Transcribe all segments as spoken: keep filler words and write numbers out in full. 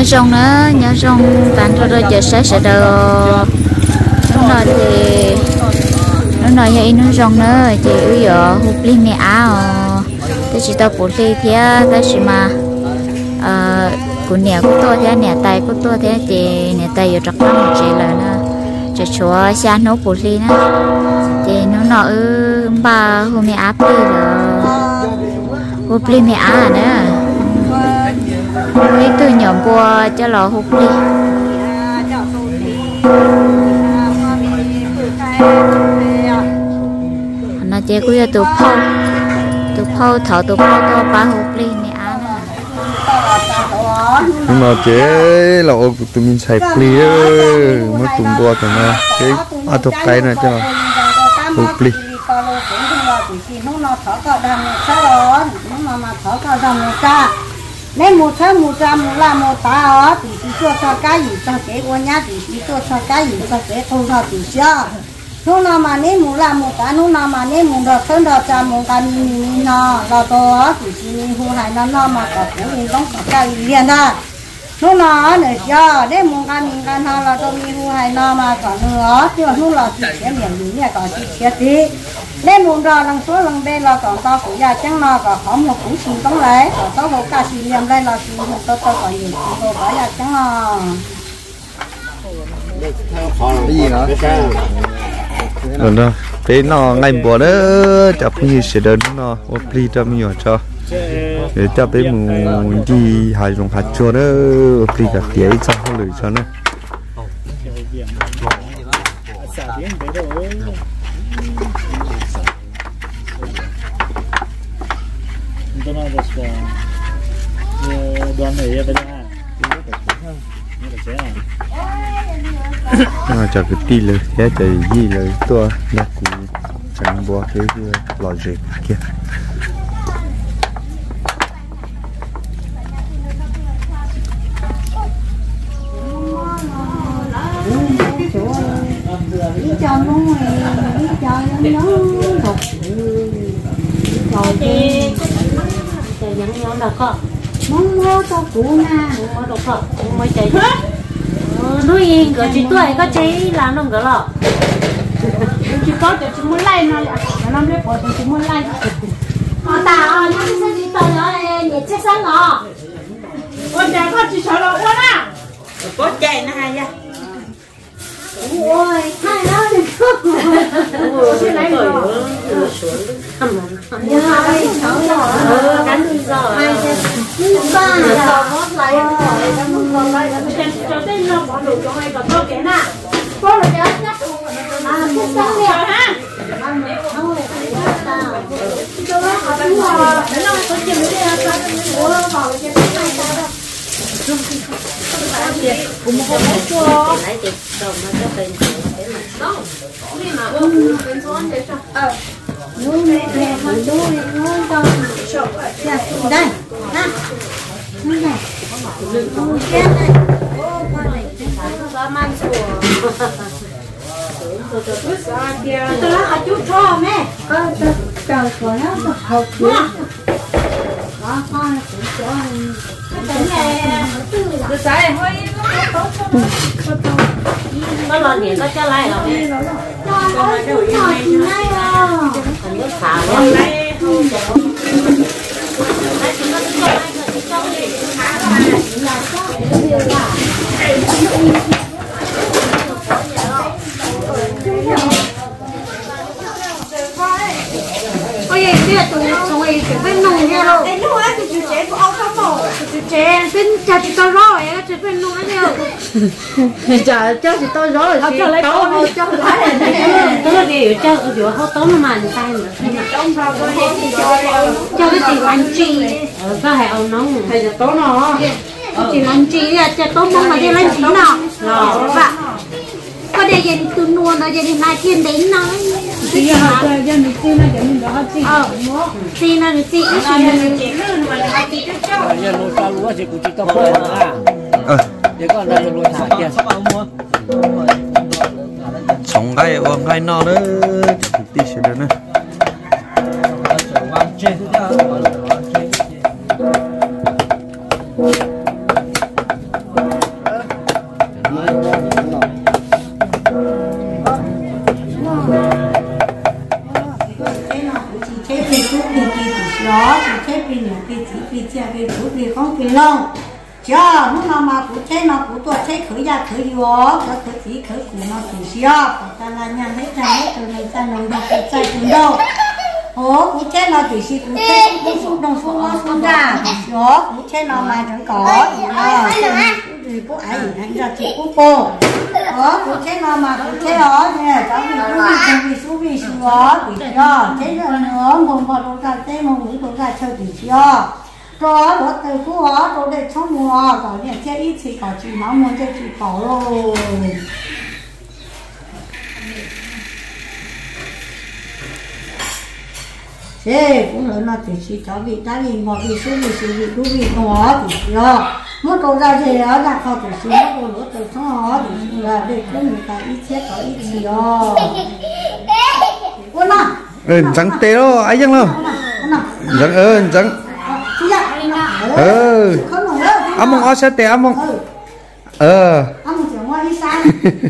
nhớ rong nữa nhớ rong tàn cho rồi giờ sẽ sẽ đâu nó nói thì nó nói vậy nó rong nữa thì bây giờ hụt ly mẹ áo thế chỉ tao bổ ly thế thế chỉ mà của nhà của tôi thế nhà tay của tôi thế thì nhà tay giờ trắc lắm một chị là nó chỉ chúa xa nấu bổ ly nữa thì nó nói ư ba hôm mẹ áp đi rồi hụt ly mẹ á nữa lấy từ nhỏ qua cho lò hụt ly nó chỉ có giờ tụ phao tụ phao thở tụ phao to ba hụt ly mẹ á nhưng mà chế là ô tụi mình xài pli mới tụm qua thì nó cái à thuộc cái này cho hụt ly nếu một tháng một trăm một là một tá ở thì chỉ cho cho cái gì cho cái của nhà thì chỉ cho cho cái gì cho cái thu ra thì sao lúc nào mà nếu một là một tá lúc nào mà nếu một đợt thân đợt cha một cái mi mi nó là to thì chỉ mình thu hay nó nó mà có cũng mình không có cái gì đó lúc nào nữa cho nếu một cái mình cái nó là tôi mình thu hay nó mà có nữa chứ lúc là chỉ sẽ miệng gì này có chỉ sẽ tí nên muốn ra lần số lần đây là còn tao cũng ra chẳng nó có có một cũng xin tống lẽ còn tao có cả xin liềm đây là xin một tao tao có nhiều chuyện có ra chẳng nó cái gì nữa rồi đó thế nó ngày bữa đó chập như sẽ đến nó opli cho mình nhỏ cho để cho bé muốn đi hai dùng hạt chua đó opli cả tiếng cho họ lười cho nó mà cho cái tìเลยthế chạy gìเลยตัวนักกูจังบัวthếคือหล่อเจ็บkia cho nó cho nó thật rồi thì chạy dẫn nhau là có món mua cho cụ na mua được không mới chạy nuôi yên cái chị tuổi có cháy làm không cái lọ chị có để chị muốn lấy nó là nó biết bỏ chị muốn lấy họ tao nó sẽ chị tao nó nhiệt chết sáng ngọ con trẻ con chị sợ lọ quá à có chạy nó hay ra ôi hai nó thì không chị lấy rồi nhưng mà đây cháu rồi cắn đi rồi hai ba là mất lấy rồi nó mất còn lấy nó cho tên nó bỏ đồ cho hay còn tôi kể nè có được chưa nhắc à một sáng đi ha không cho nó học đúng rồi để nó có chừng đi ha ủa vào cái này đó cũng một con chua lấy tiền đồng nó cho tiền để mà đó nhưng mà ôm tiền số để cho ờ nuôi mẹ mà nuôi nuôi cho đây nè nuôi này nuôi chết đây ô con này nó mang sủa tôi nói chú cho mẹ ơ trời của nó học chú đó con cũng cho được sai hơi nó lo điện nó cho lại rồi cho nó đủ như này rồi nước xả luôn đấy ôi vậy bây giờ tụi tụi cái bên nung nha luôn cái nung á tụi trẻ của ông không mổ tụi trẻ bên cha chị tôi rồi á chị bên nung á nhiều cha cho chị tôi rồi cho lấy tôi cho lấy tôi là điều cho giữa họ tốn mà anh tay nữa cho cái chị anh chi có hệ ông nóng hay là tốn nó chị anh chi là cha tốn mong mà đi lấy chị nào rồi vậy có để dân tôi nuôi nó dân này thiên đến nó bây giờ họ cho dân mình xin nó cho mình đó xin xin nó được xin ít mình chỉ lươn mà hai tí trước cho giờ nuôi cá lúa thì cũng chỉ có phơi là để con đây nuôi thả kia sống gai vòng gai no đó thực tí sẽ được nữa thì chia cái chủ thì không thì lòng cho nó nào mà cũng thế nó cũng tôi thế khởi ra khởi vô cái khởi chỉ khởi của nó thì xíu ta là nhà hết ra hết từ này ta nổi được cái trái từ đâu ố cũng thế nó thì xí cũng thế cũng xuống đông xuống nó xuống ra thì xíu cũng thế nó mà chẳng có thì có ai gì thành ra chỉ có cô đó cũng thế nó mà cũng thế đó nè cháu vì cũng vì chẳng vì xuống vì xuống đó thì cho thế rồi nữa một một đồ ra thế một những đồ ra chơi thì cho rồi bữa từ cũ đó rồi để trong mùa rồi để chơi ít thì có chỉ nó muốn chơi chỉ có rồi thế cũng lớn là thì chỉ cho vị ta nhìn vào vị số vị số vị đủ vị đó thì rồi muốn cầu ra thì đó là không thì xuống nó bữa từ trong đó thì là để cho người ta ít chết có ít gì đó quân nào ừ trắng tê đó ai chẳng đâu trắng ơi trắng ừ ăn mong ăn sẽ tê ăn mong ờ ăn mong chỉ ngoài đi xa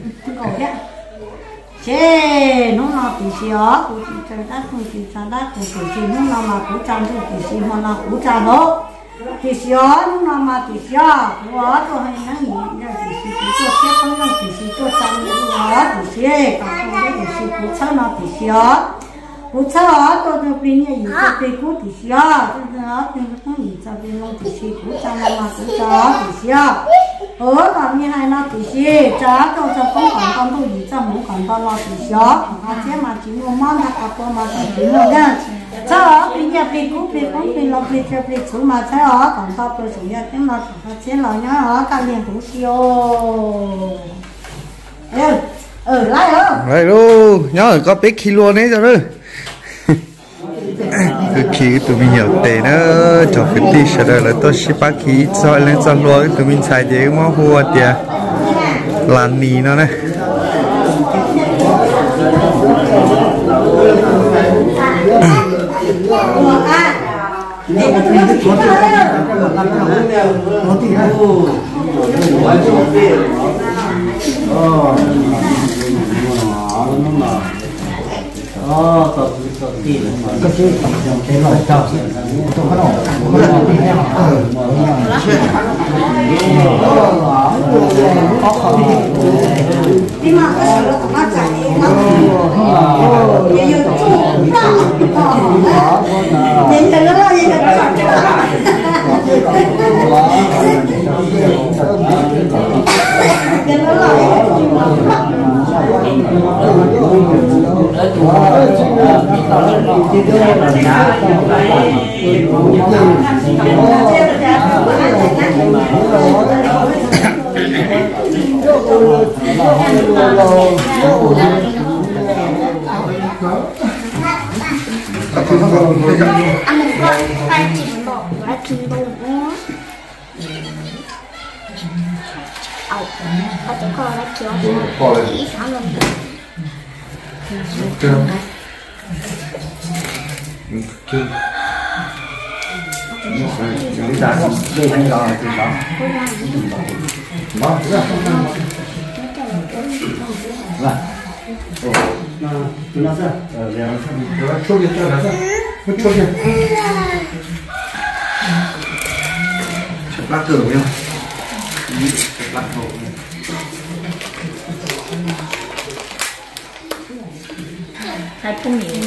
chế nó nào thì xíu cũng chỉ chơi đá cũng chỉ chơi đá cũng chỉ chỉ nó nào mà cũng chăm thì chỉ chỉ mà nào cũng chăm đó thì xíu nó nào mà thì xíu quá tôi hay nói gì là thì chỉ chỉ tôi xếp không năng thì chỉ tôi chăm như quá thì xíu còn không thì chỉ cũng chăm nào thì xíu cũng chăm tôi tôi bên nhà gì tôi bên cũng thì xíu tôi nói tôi không gì cho bên ông thì chỉ cũng chăm mà cũng chăm thì xíu ở còn như này nó thì xí chả tôi cho không còn con tôi gì cho muốn còn bao lo thì xó họ chế mà chỉ mua món đã có tôi mà chỉ mua ra cho ở bên nhà bên cũ bên cũ bên lộc bên chơi bên chú mà chơi ở còn tao tôi chủ nhà cái mà họ chế là nhá ở cả liền cũng xíu ừ ừ lại rồi lại luôn nhớ có biết kilo đấy rồi đó cứ khi tụi mình nhiều tiền nữa cho cái tí sẽ là tôi sẽ bắt khí cho lên cho luôn tụi mình xài gì mà hùa tiền làm nì nó này ờ tập tập gì cái gì cái loại tập tôi có đâu có đâu đi theo có khó đi mà cái sự nó chạy nó nhiều nhiều chút đó nhìn thấy nó là gì đó nhìn nó là ăn một con tay chỉ bỏ và chỉ bỏ nữa ẩu và chỉ còn là kiểu chỉ khá lần đi ra đi anh đó thì đó đó là nó ra ờ để nó chốt đi cho nó ra nó chốt đi lát tưởng nhá lát hổ hai phun nhỉ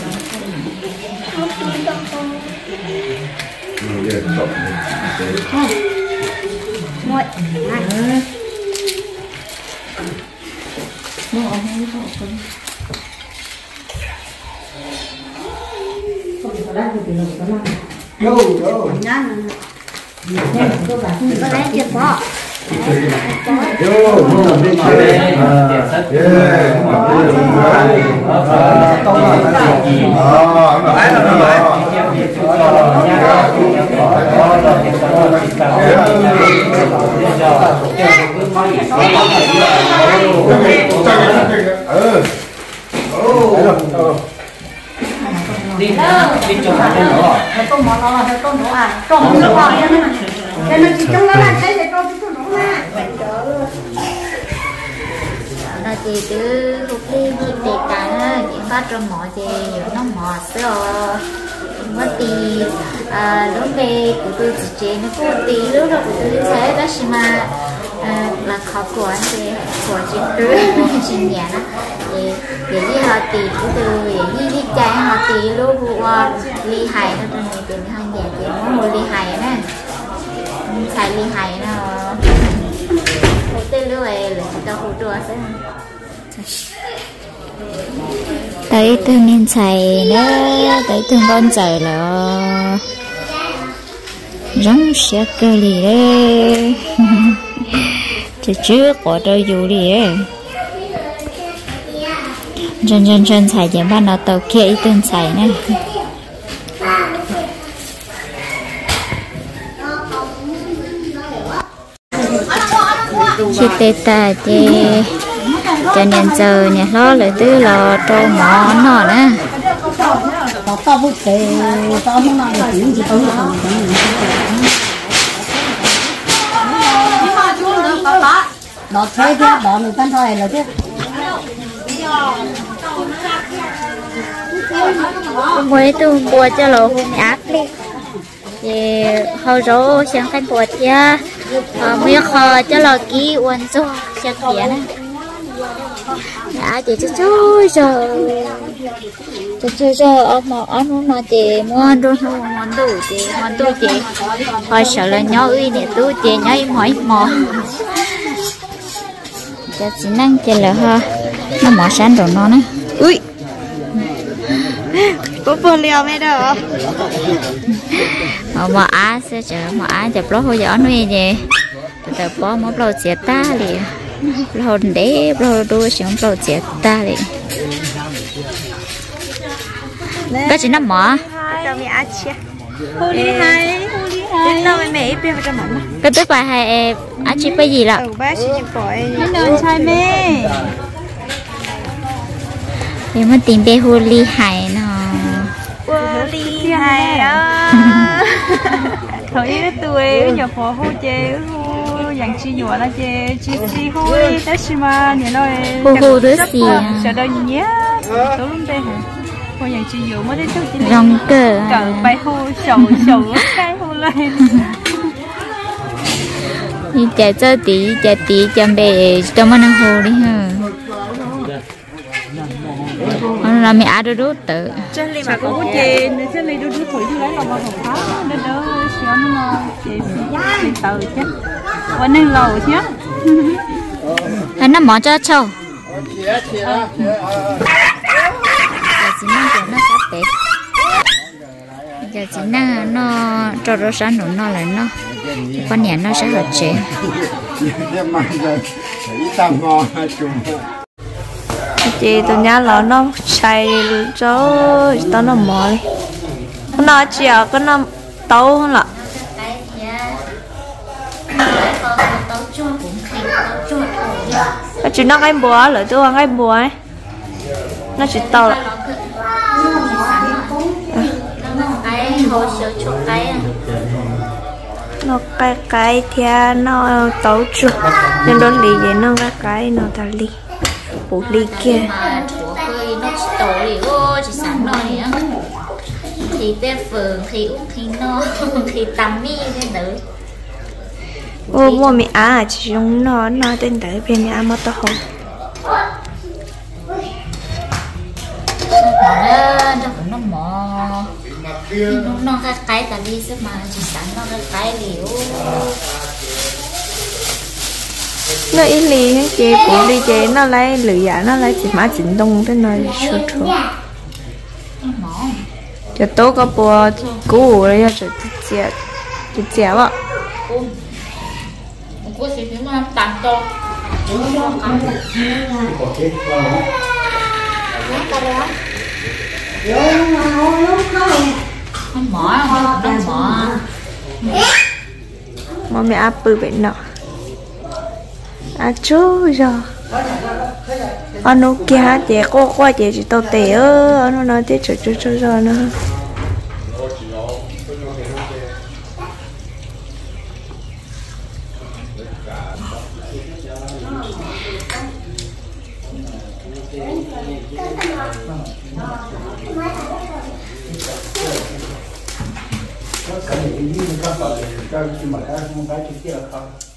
giờ chọn muội mua ở đây có không đâu đâu nhá có lẽ chưa có vô mua bên kia đi đi chụp hình nữa tôi mò nó là tôi nổ à trồng nó vào nha cái nó chỉ trong đó là thấy để tôi tôi nổ ra là chị cứ lúc đi đi tiệc cả chị phát cho mọi chị nó mò sữa mất tí lúc về của tôi chỉ chế nó có tí lúc đó của tôi thấy đó xí mà là khó của anh thì của chính cứ chính nhà đó thì để đi họ tí của tôi để đi đi chạy họ tí lúc của ly hài nó trong này thì hàng nhà thì nó một ly hài nè xài ly hài nó một tên lưu ấy là chúng ta hỗ trợ sẽ tới từ nên xài nữa tới từ con trời là giống sẽ cơ lì đấy chứ trước có tôi dù đi đấy chân chân chân xài chỉ ban đầu tàu kia ít tên xài nè chị tê ta chị cho nên giờ nhà lo lại tứ lò trâu mỏ nó nè tao bút tê tao không nói được gì chỉ tao không đó thế chứ đó mình phân thôi là chứ mới tu bùa cho lỗ hùng ác đi thì hầu rỗ sang thành bùa chia mới kho cho lỗ ký uốn cho cho kia nè đã chị chú chú rồi chú chú rồi ông mà ông nó chị mua đồ mua đồ chị mua đồ chị hồi sợ là nhau uy để tu chị nhau mỏi mò cho chị năng chị là ha nó mỏ sáng rồi nó nè ui có bơ liều mấy đâu mà á sẽ chờ mà á chụp lót hồi gió nuôi gì từ từ bỏ một lô chết ta liền lô để lô đuôi xuống lô chết ta liền cái gì nó mỏ cho mẹ ăn chia huli hai huli hai đâu mẹ biết cho mắm cái tức là hai ăn chia cái gì là ừ bác chỉ gọi nó trai mẹ thì mới tìm bé huli hai nó huli hai đó thấy tuổi nhỏ phò hô chế dạng chi nhỏ là chế chi chi hô đi tới mà nhớ nói hô hô đứa gì sợ đâu nhé tối luôn đây hả hô dạng chi nhỏ mới đến chút chi rong cờ cờ bay hô sầu sầu cái hô lên đi chạy cho tí chạy tí chăm bè cho mà nó hô đi ha là mẹ ăn đôi tự chân li mà có bút chè nên chân li đôi thổi thì lấy lòng vào hồng tháo nên đỡ xíu nó chè xí tự chứ vẫn nên lầu chứ hay nó mỏ cho trâu giờ chỉ năng cho nó sát tết giờ chỉ năng nó cho nó sáng nụ nó là nó con nhà nó sẽ hợp chế chị tụi nhá là nó xài cho tao nó mò đi nó chỉ ở cái nó tấu hơn là chỉ nó cái bùa lại tôi ăn cái bùa ấy nó chỉ tao là nó cái cái thì nó tấu chưa nên đó lì vậy nó cái cái nó ta lì bộ ly kia nó tổ thì ô chỉ sáng nó thì tên phường thì út thì nó thì tắm mi tên nữ ô mua mì á chỉ dùng nó nó tên đấy bên nhà mà tao không nó cũng nó mò nó nó cái cái ta đi xếp mà chỉ sáng nó cái cái liễu nó ít lì hết chị bộ đi chị nó lấy lười giả nó lấy chỉ má chỉnh đông thế này sốt sốt cho tốt có bộ cũ rồi cho chị chị chị ạ cô sẽ phải mà tặng to nó mỏ nó mỏ mà mẹ áp bự bệnh nọ à chú rồi anh nó kia chị cô qua chị chỉ tao tè ơ anh nó nói tiếp chú chú chú rồi nữa cái này cái gì nó các bạn cho cái mà cái không cái cái kia không